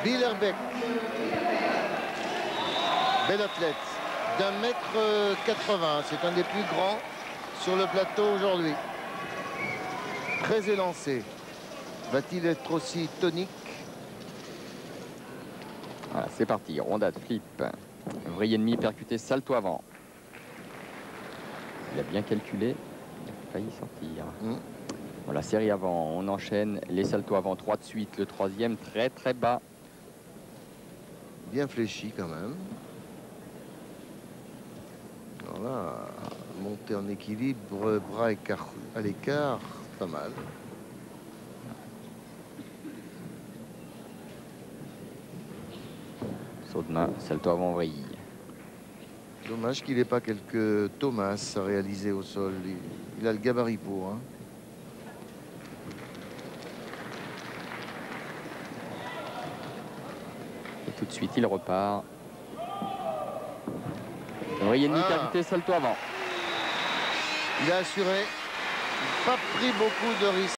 Billerbeck. Bel athlète. d'1,80 m. C'est un des plus grands sur le plateau aujourd'hui. Très élancé. Va-t-il être aussi tonique? Voilà, c'est parti. Rondade, flip. Vrille ennemi, percuté, salto avant. Il a bien calculé. Il a failli sortir. Voilà, série avant. On enchaîne les saltos avant. 3 de suite. Le troisième, très très bas. Bien fléchi quand même. Voilà. Monter en équilibre, bras à l'écart. Pas mal. Saut de main, salto avant vrille. Dommage qu'il n'ait pas quelques Thomas à réaliser au sol. Il a le gabarit pour. Hein. Et tout de suite, il repart. Vrille ennemi, percuté, salto avant. Il a assuré. Pas pris beaucoup de risques.